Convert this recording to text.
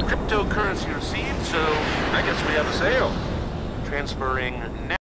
Cryptocurrency received, so I guess we have a sale. Transferring now.